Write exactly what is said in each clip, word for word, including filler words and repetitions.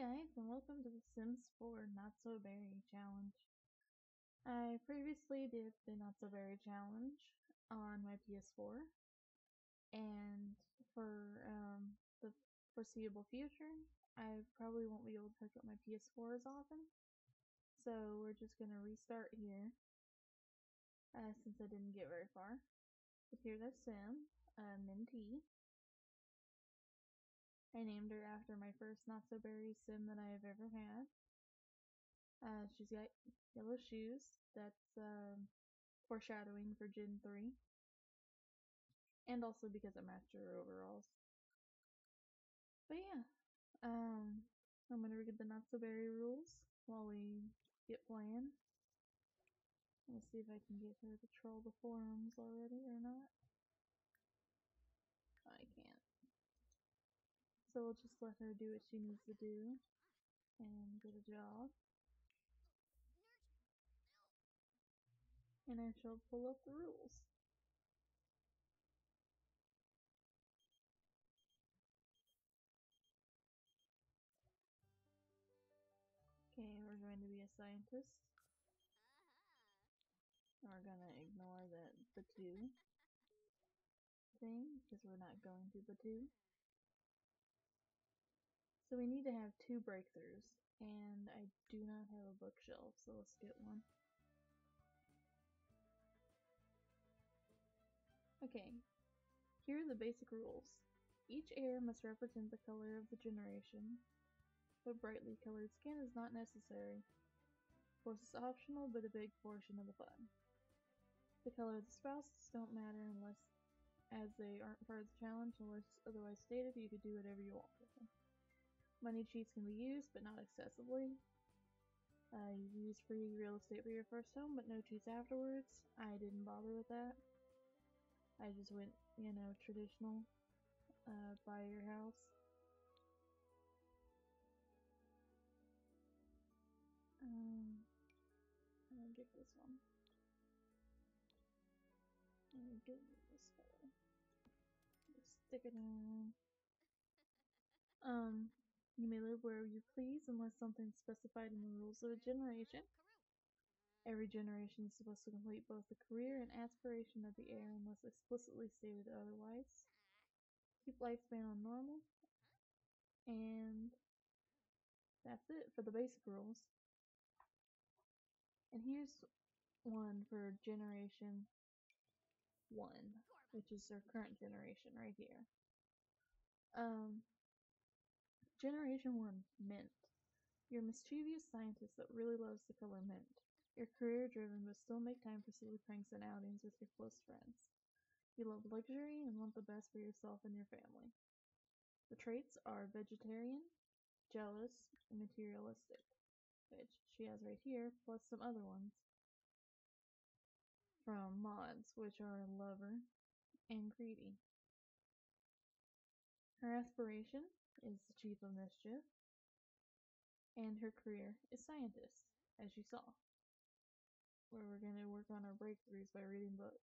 guys, and welcome to The Sims four Not So Berry Challenge. I previously did the Not So Berry Challenge on my P S four, and for um, the foreseeable future, I probably won't be able to hook up my P S four as often, so we're just going to restart here, uh, since I didn't get very far. But here's our sim, uh, Minty. I named her after my first Not So Berry sim that I have ever had. Uh, she's got yellow shoes. That's um, foreshadowing for Gen three. And also because it matched her overalls. But yeah, um, I'm gonna read the Not So Berry rules while we get playing. Let's see if I can get her to troll the forums already or not. I can't. So we'll just let her do what she needs to do and get a job. And I shall pull up the rules. Okay, we're going to be a scientist. We're gonna ignore that the two thing because we're not going to the two. So we need to have two breakthroughs, and I do not have a bookshelf, so let's get one. Okay, here are the basic rules. Each heir must represent the color of the generation, but brightly colored skin is not necessary. Force is optional, but a big portion of the fun. The color of the spouses don't matter unless, as they aren't part of the challenge, unless otherwise stated, you could do whatever you want with them. Money cheats can be used, but not excessively. Uh, you use free real estate for your first home, but no cheats afterwards. I didn't bother with that. I just went, you know, traditional, uh, buy your house. Um, I'm gonna get this one. I'm gonna get this one. Just stick it on. Um, you may live wherever you please unless something's specified in the rules of a generation. Every generation is supposed to complete both the career and aspiration of the heir unless explicitly stated otherwise. Keep lifespan on normal. And that's it for the basic rules. And here's one for generation one, which is their current generation right here. Um, generation one, mint. You're a mischievous scientist that really loves the color mint. You're career driven but still make time for silly pranks and outings with your close friends. You love luxury and want the best for yourself and your family. The traits are vegetarian, jealous, and materialistic, which she has right here, plus some other ones from mods, which are lover and greedy. Her aspiration is the Chief of Mischief, and her career is scientist, as you saw, where we're going to work on our breakthroughs by reading books.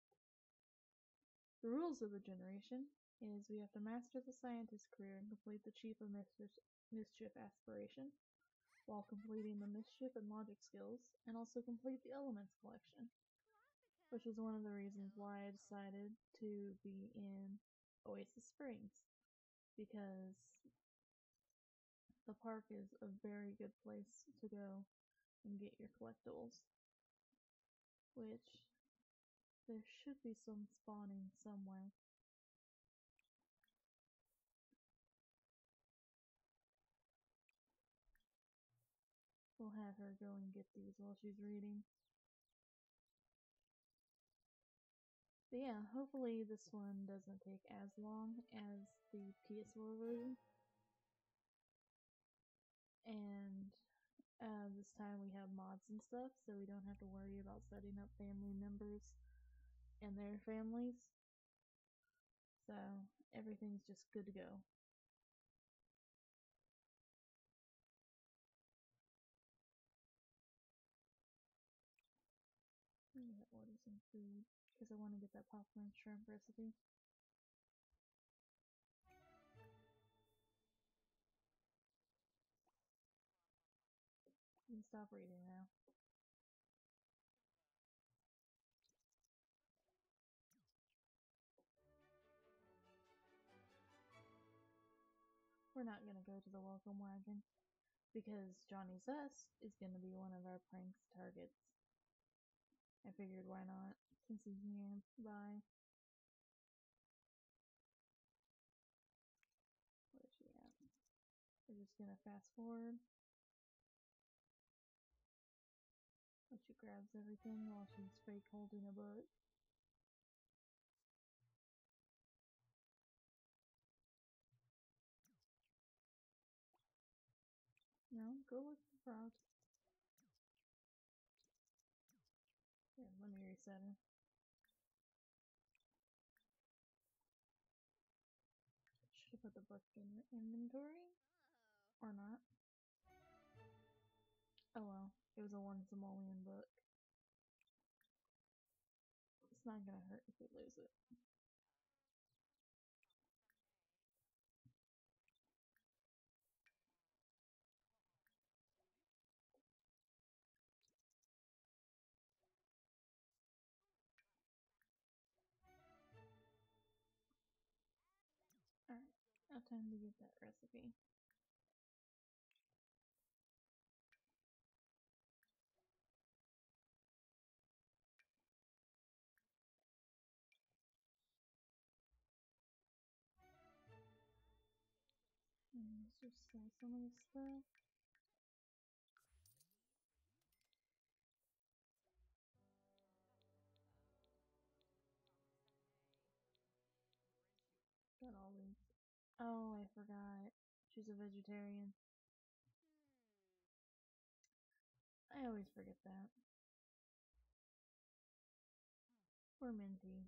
The rules of the generation is we have to master the scientist career and complete the Chief of Mischief, mischief aspiration, while completing the mischief and logic skills, and also complete the elements collection, which is one of the reasons why I decided to be in Oasis Springs, because the park is a very good place to go and get your collectibles, which there should be some spawning somewhere. We'll have her go and get these while she's reading. But yeah, hopefully this one doesn't take as long as the P S four version. And uh, this time we have mods and stuff, so we don't have to worry about setting up family members and their families. So everything's just good to go. I'm gonna order some food because I want to get that popcorn shrimp recipe. You can stop reading now. We're not gonna go to the welcome wagon because Johnny Zest is gonna be one of our prank's targets. I figured why not, since he's nearby. Where's she at? We're just gonna fast forward. When she grabs everything while she's fake holding a book. No, go look for frogs. Here, let me reset her. Should have put the book in the inventory. Or not. Oh well, it was a one simoleon book. It's not gonna hurt if we lose it. Alright, now time to get that recipe. And let's just sell some of this stuff. Got all these. Oh, I forgot. She's a vegetarian. I always forget that. Poor Minty.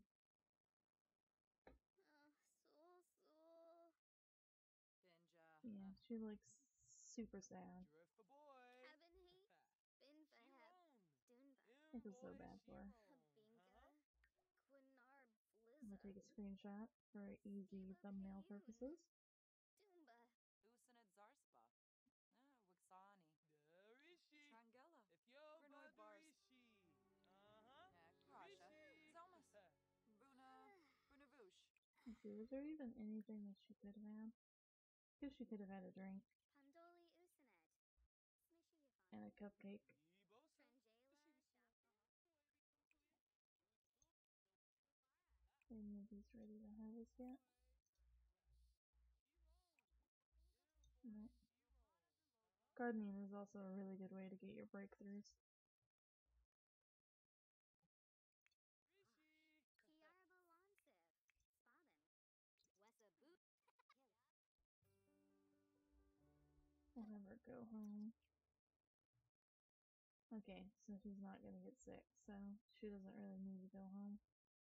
Yeah, she looks super sad. I feel so bad for her. I'm gonna take a screenshot for easy thumbnail purposes. Let's see, was there even anything that she could have had? Because she could have had a drink. And a cupcake. Any of these ready to harvest yet? No. Gardening is also a really good way to get your breakthroughs. We'll have her go home. Okay, so she's not gonna get sick, so she doesn't really need to go home.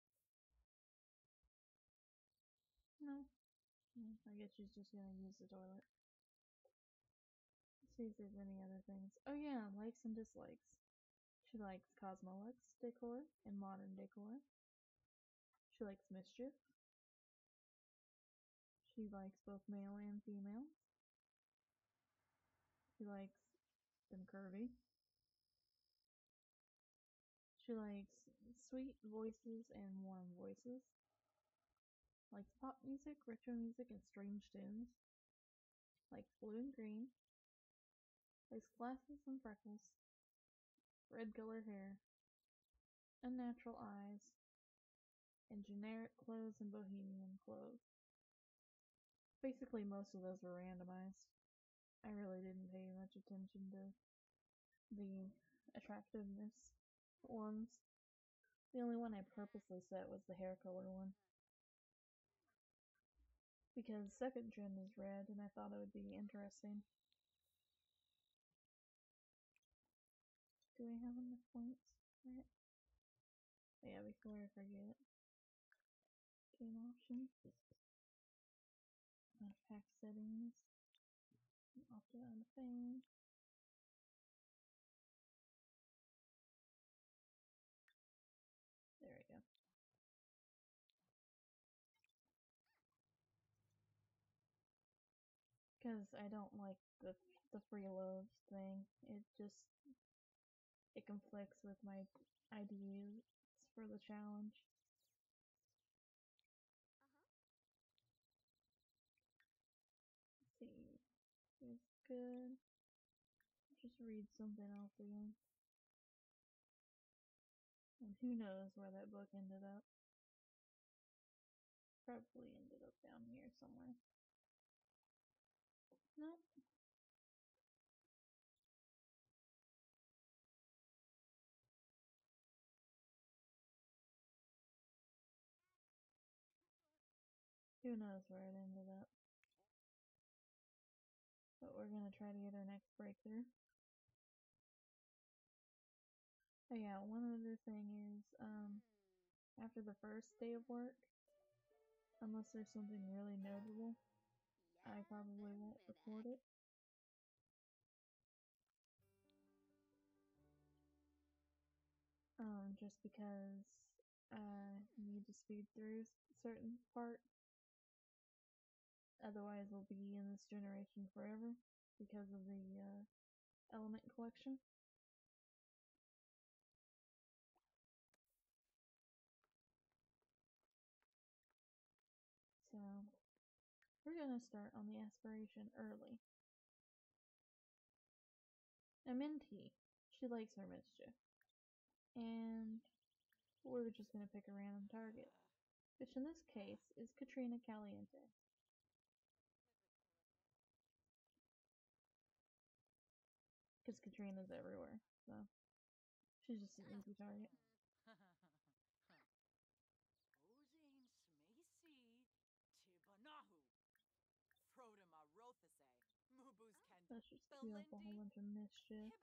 No. I guess she's just gonna use the toilet. See if there's any other things. Oh yeah, likes and dislikes. She likes Cosmolux decor and modern decor. She likes mischief. She likes both male and female. She likes them curvy. She likes sweet voices and warm voices. Likes pop music, retro music, and strange tunes. Likes blue and green. Likes glasses and freckles. Red color hair. Unnatural eyes. And generic clothes and bohemian clothes. Basically, most of those were randomized. I really didn't pay much attention to the attractiveness ones. The only one I purposely set was the hair color one. Because second gen is red and I thought it would be interesting. Do I have enough points for it? Oh, yeah, before I forget. Game options. Uh, pack settings. Opt out of thing. There we go. Because I don't like the the free loaves thing. It just it conflicts with my ideas for the challenge. Let's see. It's good. Just read something else again. And who knows where that book ended up. Probably ended up down here somewhere. Nope. Who knows where it ended up. But we're gonna try to get our next breakthrough. Oh yeah, one other thing is, um, after the first day of work, unless there's something really notable, I probably won't record it. Um, just because I need to speed through certain parts. Otherwise, we'll be in this generation forever because of the uh, element collection. So, we're gonna start on the aspiration early. Now, Minty, she likes her mischief. And we're just gonna pick a random target, which in this case is Katrina Caliente. Because Katrina's everywhere, so she's just an easy target. Let's just queue up a whole bunch of mischief.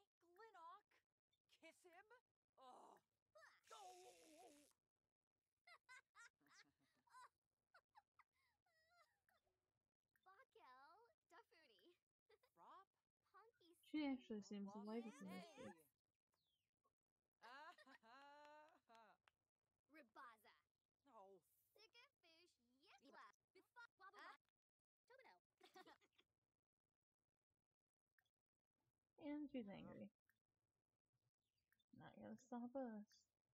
She actually seems to like the mischief. And she's angry. Not gonna stop us.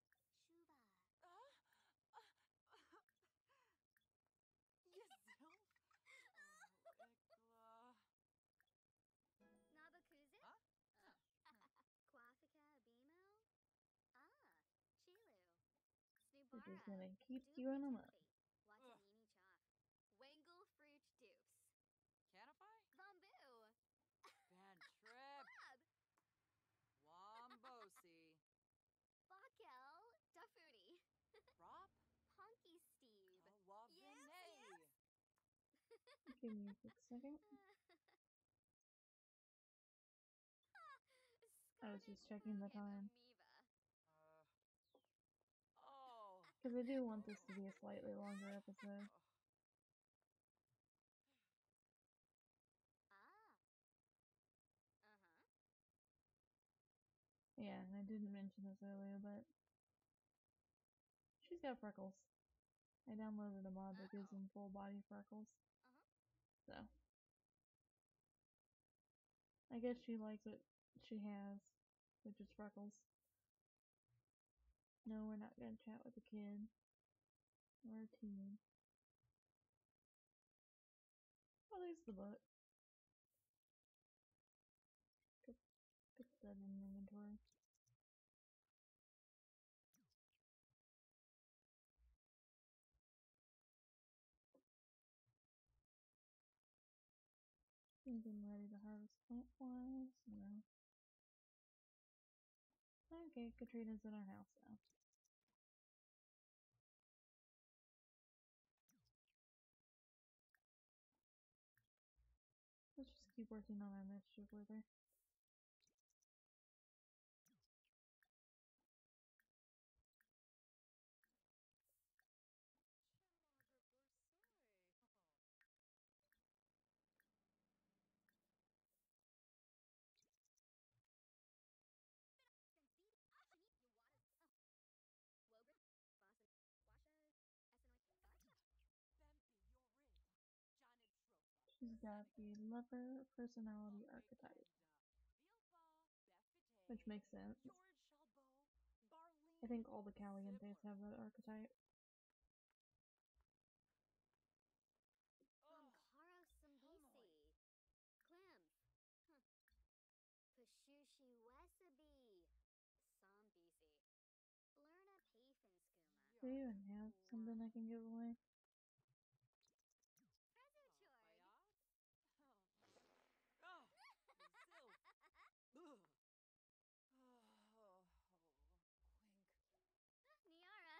We're just gonna keep queuing them up. Give me a quick second. I was just checking the time. Because I do want this to be a slightly longer episode. Yeah, and I didn't mention this earlier, but she's got freckles. I downloaded a mod that gives them full body freckles. So, I guess she likes what she has, which is freckles. No, we're not gonna chat with a kid. Or a teen. Oh, there's the book. Put, put that in inventory. Think I'm ready to harvest plant flies? No. Okay, Katrina's in our house now. Let's just keep working on our mischief with her. She's got the lover personality archetype, which makes sense. I think all the Calientes have that archetype. Umkaro Sambisi. Klim. Pushushi Wesabi. Sambisi. Lerna Pafinskuma. Do you even have something I can give away? Niara.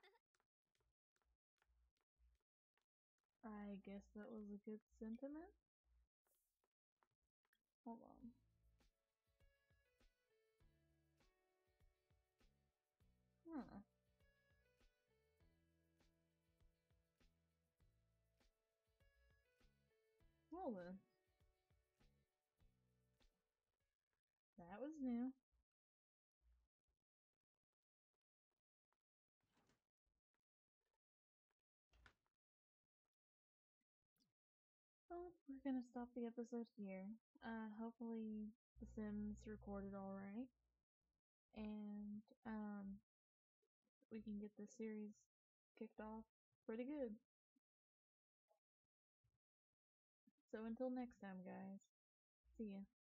I guess that was a good sentiment. Hold on. Huh. Well then. That was new. Well, we're gonna stop the episode here. Uh, hopefully The Sims recorded alright. And, um, we can get this series kicked off pretty good. So until next time, guys. See ya.